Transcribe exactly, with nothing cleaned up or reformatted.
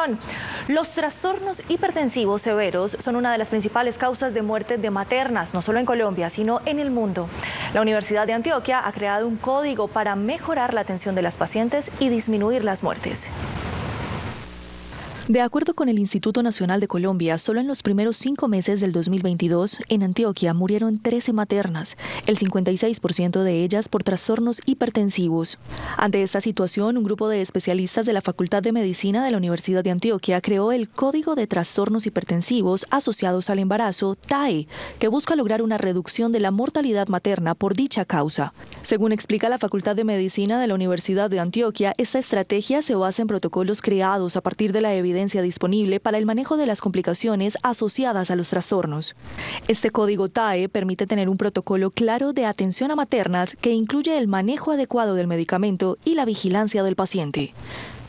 Los trastornos hipertensivos severos son una de las principales causas de muerte de maternas, no solo en Colombia, sino en el mundo. La Universidad de Antioquia ha creado un código para mejorar la atención de las pacientes y disminuir las muertes. De acuerdo con el Instituto Nacional de Colombia, solo en los primeros cinco meses del dos mil veintidós, en Antioquia murieron trece maternas, el cincuenta y seis por ciento de ellas por trastornos hipertensivos. Ante esta situación, un grupo de especialistas de la Facultad de Medicina de la Universidad de Antioquia creó el Código de Trastornos Hipertensivos Asociados al Embarazo, T A E, que busca lograr una reducción de la mortalidad materna por dicha causa. Según explica la Facultad de Medicina de la Universidad de Antioquia, esta estrategia se basa en protocolos creados a partir de la evidencia disponible para el manejo de las complicaciones asociadas a los trastornos. Este código T A E permite tener un protocolo claro de atención a maternas que incluye el manejo adecuado del medicamento y la vigilancia del paciente.